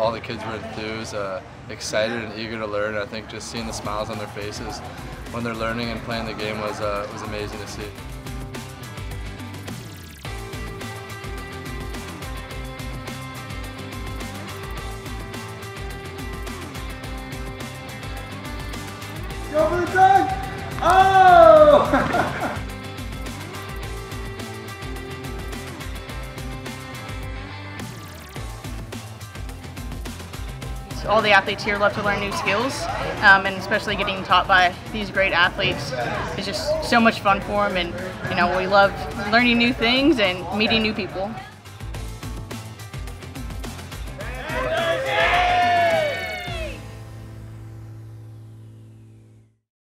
all the kids were enthused, excited and eager to learn. I think just seeing the smiles on their faces when they're learning and playing the game was amazing to see. Go for the dunk! Oh! All the athletes here love to learn new skills, and especially getting taught by these great athletes is just so much fun for them. And we love learning new things and meeting new people.